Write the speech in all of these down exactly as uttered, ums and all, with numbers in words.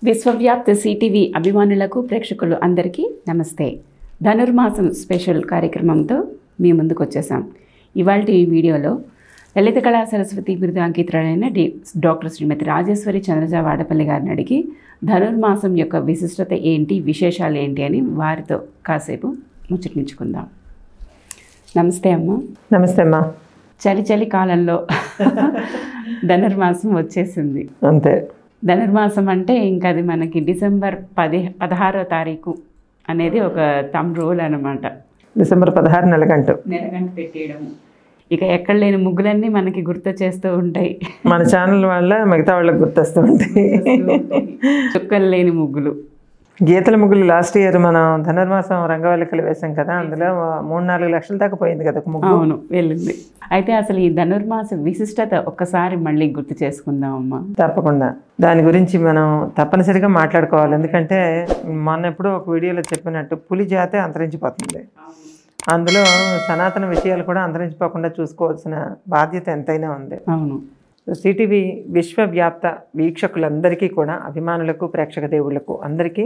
విశ్వవ్యాప్త CTV అభిమానులకు ప్రేక్షకులు అందరికీ నమస్తే. ధనుర్మాసం స్పెషల్ కార్యక్రమంతో మీ ముందుకు వచ్చేసాం. ఇవాళ ఈ వీడియోలో లలిత కళా సరస్వతి బిరుదు అంకితురాలైన డి డాక్టర్ శ్రీమతి రాజేశ్వరి చంద్రజ వాడపల్లి గారిని అడిగి ధనుర్మాసం యొక్క విశిష్టత ఏంటి, విశేషాలు ఏంటి అని వారితో కాసేపు ముచ్చటించుకుందాం. నమస్తే అమ్మ. నమస్తే అమ్మా. చలి చలి కాలంలో ధనుర్మాసం వచ్చేసింది. అంతే. ధనుర్మాసం అంటే ఇంకా అది మనకి డిసెంబర్ పది పదహారో తారీఖు అనేది ఒక తమ్ రూల్ అనమాట. డిసెంబర్ పదహారు నెలగంట నెలగంట పెట్టేయడం, ఇక ఎక్కడ లేని ముగ్గులన్నీ మనకి గుర్తు చేస్తూ ఉంటాయి. మన ఛానల్ వల్ల మిగతా వాళ్ళకి గుర్తొస్తూ ఉంటాయి. చుక్కలు లేని ముగ్గులు, గీతల ముగ్గులు. లాస్ట్ ఇయర్ మనం ధనుర్మాసం రంగవల్లికలు వేసాం కదా, అందులో మూడు నాలుగు లక్షల దాకా పోయింది కదా ఒక ముగ్గు. అవును, వెళ్ళింది. అయితే అసలు ఈ ధనుర్మాస విశిష్టత ఒక్కసారి మళ్ళీ గుర్తు చేసుకుందాం అమ్మా. తప్పకుండా దాని గురించి మనం తప్పనిసరిగా మాట్లాడుకోవాలి. ఎందుకంటే మొన్న ఎప్పుడో ఒక వీడియోలో చెప్పినట్టు పులి జాతే అంతరించిపోతుంది. అందులో సనాతన విషయాలు కూడా అంతరించిపోకుండా చూసుకోవాల్సిన బాధ్యత ఎంతైనా ఉంది. అవును. సిటీవీ విశ్వవ్యాప్త వీక్షకులందరికీ కూడా, అభిమానులకు, ప్రేక్షక దేవుళ్లకు అందరికీ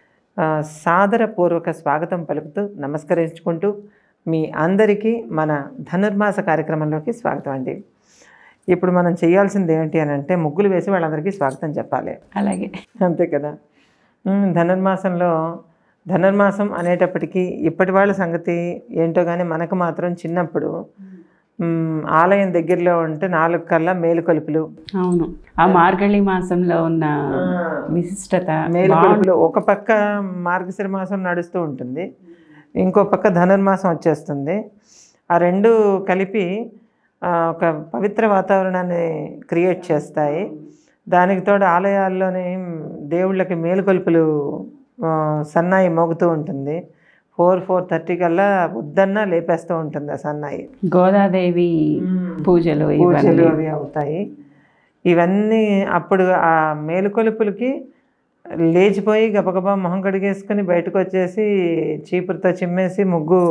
సాదరపూర్వక స్వాగతం పలుకుతూ నమస్కరించుకుంటూ మీ అందరికీ మన ధనుర్మాస కార్యక్రమంలోకి స్వాగతం అండి. ఇప్పుడు మనం చేయాల్సింది ఏంటి అని అంటే ముగ్గులు వేసి వాళ్ళందరికీ స్వాగతం చెప్పాలి. అలాగే, అంతే కదా. ధనుర్మాసంలో ధనుర్మాసం అనేటప్పటికీ ఇప్పటి వాళ్ళ సంగతి ఏంటో కానీ మనకు మాత్రం చిన్నప్పుడు ఆలయం దగ్గరలో ఉంటే నాలుగు కల్లా మేలుకొలుపులు. అవును, ఆ మార్గళి మాసంలో ఉన్న విశిష్టత. మేలుకొలుపులు ఒక పక్క మార్గశిర మాసం నడుస్తూ ఉంటుంది, ఇంకో పక్క ధనుర్మాసం వచ్చేస్తుంది. ఆ రెండు కలిపి ఒక పవిత్ర వాతావరణాన్ని క్రియేట్ చేస్తాయి. దానికి తోడు ఆలయాల్లోని దేవుళ్ళకి మేలుకొలుపులు సన్నాయి మోగుతూ ఉంటుంది. ఫోర్ ఫోర్ థర్టీ కల్లా ఉద్దన్న లేపేస్తూ ఉంటుంది ఆ సన్నాయి. గోదాదేవి పూజలు పూజలు అవి అవుతాయి. ఇవన్నీ అప్పుడు ఆ మేలుకొలుపులకి లేచిపోయి గబగబా మొహం కడిగేసుకుని బయటకు వచ్చేసి చీపురుతో చిమ్మేసి ముగ్గు,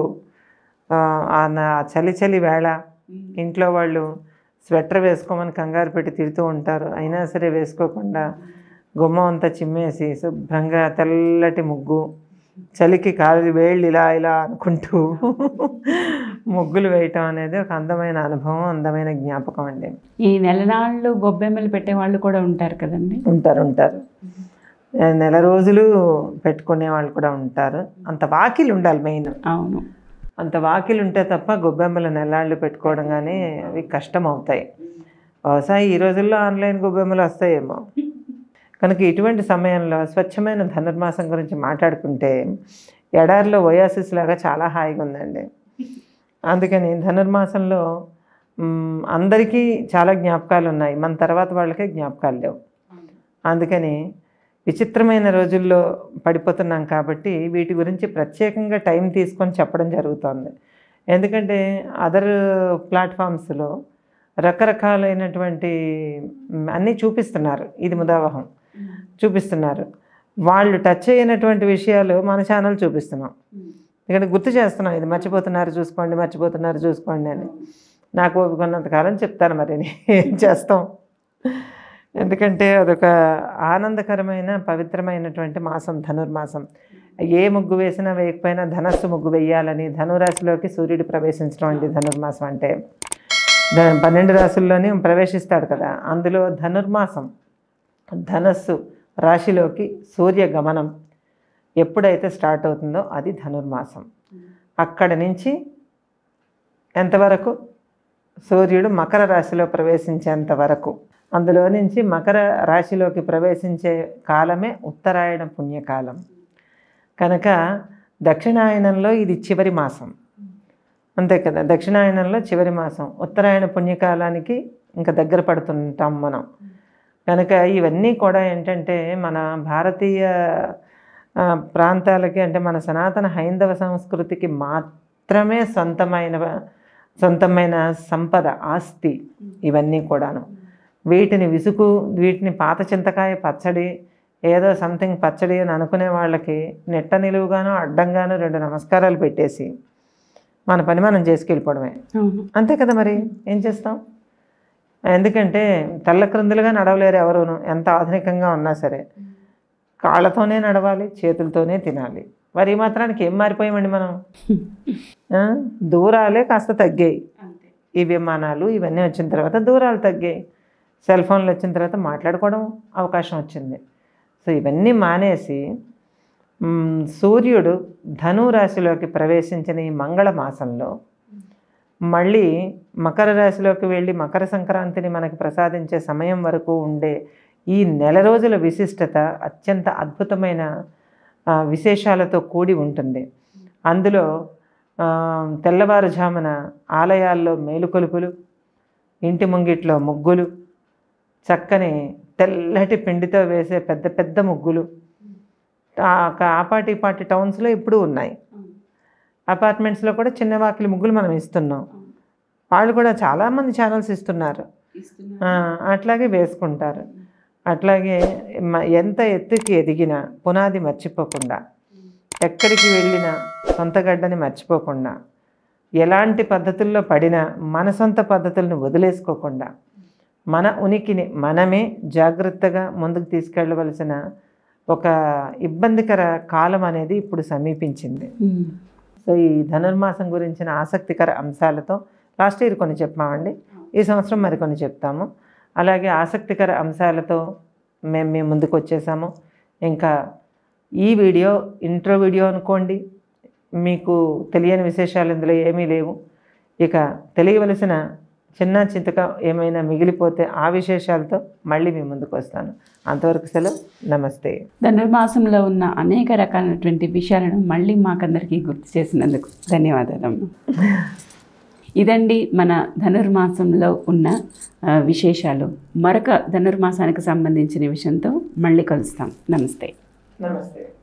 చలి చలి వేళ ఇంట్లో వాళ్ళు స్వెటర్ వేసుకోమని కంగారు పెట్టి తిడుతూ ఉంటారు. అయినా సరే వేసుకోకుండా గుమ్మం అంతా చిమ్మేసి శుభ్రంగా తెల్లటి ముగ్గు, చలికి కాలు వేళ్ళు ఇలా ఇలా అనుకుంటూ ముగ్గులు వేయటం అనేది ఒక అందమైన అనుభవం, అందమైన జ్ఞాపకం అండి. ఈ నెలనాళ్ళు గొబ్బెమ్మలు పెట్టే వాళ్ళు కూడా ఉంటారు కదండి. ఉంటారు ఉంటారు నెల రోజులు పెట్టుకునే వాళ్ళు కూడా ఉంటారు. అంత వాకిలు ఉండాలి మెయిన్. అవును, అంత వాకిలు ఉంటే తప్ప గొబ్బెమ్మలు నెలాళ్ళు పెట్టుకోవడం కానీ అవి కష్టం అవుతాయి. బహుశా ఈ రోజుల్లో ఆన్లైన్ గొబ్బెమ్మలు వస్తాయేమో. కనుక ఇటువంటి సమయంలో స్వచ్ఛమైన ధనుర్మాసం గురించి మాట్లాడుకుంటే ఎడారిలో ఓయాసిస్ లాగా చాలా హాయిగా ఉందండి. అందుకని ధనుర్మాసంలో అందరికీ చాలా జ్ఞాపకాలు ఉన్నాయి, మన తర్వాత వాళ్ళకే జ్ఞాపకాలు లేవు. అందుకని విచిత్రమైన రోజుల్లో పడిపోతున్నాం కాబట్టి వీటి గురించి ప్రత్యేకంగా టైం తీసుకొని చెప్పడం జరుగుతుంది. ఎందుకంటే అదర్ ప్లాట్ఫామ్స్లో రకరకాలైనటువంటి అన్నీ చూపిస్తున్నారు, ఇది ముదావహం చూపిస్తున్నారు. వాళ్ళు టచ్ అయినటువంటి విషయాలు మన ఛానల్ చూపిస్తున్నాం. ఎందుకంటే గుర్తు చేస్తున్నాం, ఇది మర్చిపోతున్నారు చూసుకోండి, మర్చిపోతున్నారు చూసుకోండి అని. నాకు ఒప్పుకున్నంతకాలం చెప్తాను, మరి ఏం చేస్తాం. ఎందుకంటే అదొక ఆనందకరమైన పవిత్రమైనటువంటి మాసం ధనుర్మాసం. ఏ ముగ్గు వేసినా వేయకపోయినా ధనస్సు ముగ్గు వేయాలని, ధనురాశిలోకి సూర్యుడు ప్రవేశించడం అండి ధనుర్మాసం అంటే. పన్నెండు రాశుల్లోని ప్రవేశిస్తాడు కదా, అందులో ధనుర్మాసం ధనస్సు రాశిలోకి సూర్య గమనం ఎప్పుడైతే స్టార్ట్ అవుతుందో అది ధనుర్మాసం. అక్కడి నుంచి ఎంతవరకు సూర్యుడు మకర రాశిలో ప్రవేశించేంత వరకు, అందులో నుంచి మకర రాశిలోకి ప్రవేశించే కాలమే ఉత్తరాయణ పుణ్యకాలం. కనుక దక్షిణాయనంలో ఇది చివరి మాసం, అంతే కదా. దక్షిణాయనంలో చివరి మాసం, ఉత్తరాయణ పుణ్యకాలానికి ఇంకా దగ్గర పడుతుంటాం మనం. కనుక ఇవన్నీ కూడా ఏంటంటే మన భారతీయ ప్రాంతాలకి, అంటే మన సనాతన హైందవ సంస్కృతికి మాత్రమే సొంతమైన సొంతమైన సంపద, ఆస్తి ఇవన్నీ కూడాను. వీటిని విసుగు, వీటిని పాత చింతకాయ పచ్చడి, ఏదో సంథింగ్ పచ్చడి అని అనుకునే వాళ్ళకి నెట్ట నిలువుగాను అడ్డంగాను రెండు నమస్కారాలు పెట్టేసి మన పని మనం చేసుకెళ్ళిపోవడమే, అంతే కదా. మరి ఏం చేస్తాం? ఎందుకంటే తెల్ల క్రిందులుగా నడవలేరు ఎవరును, ఎంత ఆధునికంగా ఉన్నా సరే. కాళ్ళతోనే నడవాలి, చేతులతోనే తినాలి. మరి ఈ మాత్రానికి ఏం మారిపోయామండి మనం? ఆ? దూరాలే కాస్త తగ్గాయి. ఈ విమానాలు ఇవన్నీ వచ్చిన తర్వాత దూరాలు తగ్గాయి. సెల్ ఫోన్లు వచ్చిన తర్వాత మాట్లాడుకోవడం అవకాశం వచ్చింది. సో ఇవన్నీ మానేసి సూర్యుడు ధను రాశిలోకి ప్రవేశించిన ఈ మంగళ మాసంలో మళ్ళీ మకర రాశిలోకి వెళ్ళి మకర సంక్రాంతిని మనకి ప్రసాదించే సమయం వరకు ఉండే ఈ నెల రోజుల విశిష్టత అత్యంత అద్భుతమైన విశేషాలతో కూడి ఉంటుంది. అందులో తెల్లవారుజామున ఆలయాల్లో మేలుకొలుపులు, ఇంటి ముంగిట్లో ముగ్గులు, చక్కని తెల్లటి పిండితో వేసే పెద్ద పెద్ద ముగ్గులు ఆపాటి పాటి టౌన్స్లో ఇప్పుడు ఉన్నాయి. అపార్ట్మెంట్స్లో కూడా చిన్న వాకిలి ముగ్గులు మనం ఇస్తున్నాం. వాళ్ళు కూడా చాలామంది ఛానల్స్ ఇస్తున్నారు, అట్లాగే వేసుకుంటారు. అట్లాగే ఎంత ఎత్తుకి ఎదిగినా పునాది మర్చిపోకుండా, ఎక్కడికి వెళ్ళినా సొంతగడ్డని మర్చిపోకుండా, ఎలాంటి పద్ధతుల్లో పడినా మన సొంత పద్ధతులను వదిలేసుకోకుండా మన ఉనికిని మనమే జాగ్రత్తగా ముందుకు తీసుకెళ్ళవలసిన ఒక ఇబ్బందికర కాలం అనేది ఇప్పుడు సమీపించింది. సో ఈ ధనుర్మాసం గురించిన ఆసక్తికర అంశాలతో లాస్ట్ ఇయర్ కొన్ని చెప్పామండి, ఈ సంవత్సరం మరికొన్ని చెప్తాము. అలాగే ఆసక్తికర అంశాలతో మేము మీ ముందుకు వచ్చేసాము. ఇంకా ఈ వీడియో ఇంట్రో వీడియో అనుకోండి, మీకు తెలియని విశేషాలు ఇందులో ఏమీ లేవు. ఇక తెలియవలసిన చిన్న చితక ఏమైనా మిగిలిపోతే ఆ విశేషాలతో మళ్ళీ మీ ముందుకు వస్తాను. అంతవరకు సెలవు, నమస్తే. ధనుర్మాసంలో ఉన్న అనేక రకాలైనటువంటి విషయాలను మళ్ళీ మాకందరికీ గుర్తు చేసినందుకు ధన్యవాదాలు. ఇదండి మన ధనుర్మాసంలో ఉన్న విశేషాలు. మరొక ధనుర్మాసానికి సంబంధించిన విషయంతో మళ్ళీ కలుస్తాం. నమస్తే. నమస్తే.